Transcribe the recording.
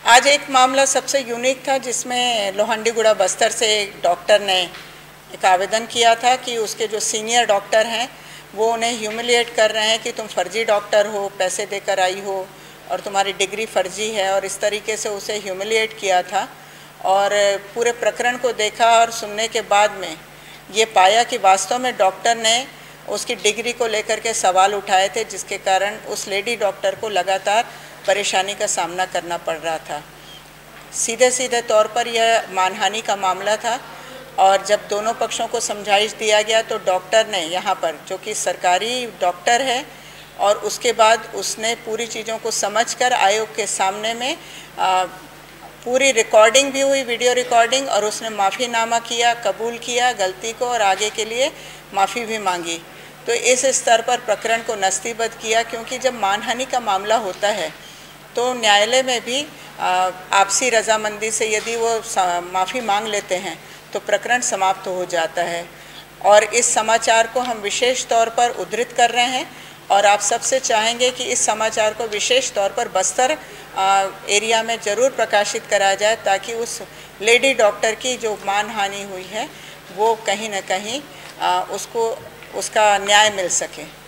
आज एक मामला सबसे यूनिक था जिसमें लोहांडीगुड़ा बस्तर से एक डॉक्टर ने एक आवेदन किया था कि उसके जो सीनियर डॉक्टर हैं वो उन्हें ह्यूमिलिएट कर रहे हैं कि तुम फर्जी डॉक्टर हो, पैसे देकर आई हो और तुम्हारी डिग्री फर्जी है, और इस तरीके से उसे ह्यूमिलिएट किया था। और पूरे प्रकरण को देखा और सुनने के बाद में ये पाया कि वास्तव में डॉक्टर ने उसकी डिग्री को लेकर के सवाल उठाए थे, जिसके कारण उस लेडी डॉक्टर को लगातार परेशानी का सामना करना पड़ रहा था। सीधे सीधे तौर पर यह मानहानि का मामला था, और जब दोनों पक्षों को समझाइश दिया गया तो डॉक्टर ने यहाँ पर, जो कि सरकारी डॉक्टर है, और उसके बाद उसने पूरी चीज़ों को समझकर आयोग के सामने में पूरी रिकॉर्डिंग भी हुई, वीडियो रिकॉर्डिंग, और उसने माफ़ीनामा किया, कबूल किया गलती को और आगे के लिए माफ़ी भी मांगी। तो इस स्तर पर प्रकरण को नस्तीबद्ध किया, क्योंकि जब मानहानि का मामला होता है तो न्यायालय में भी आपसी रजामंदी से यदि वो माफ़ी मांग लेते हैं तो प्रकरण समाप्त हो जाता है। और इस समाचार को हम विशेष तौर पर उद्धृत कर रहे हैं, और आप सबसे चाहेंगे कि इस समाचार को विशेष तौर पर बस्तर एरिया में ज़रूर प्रकाशित कराया जाए, ताकि उस लेडी डॉक्टर की जो मानहानि हुई है वो कहीं न कहीं उसको उसका न्याय मिल सके।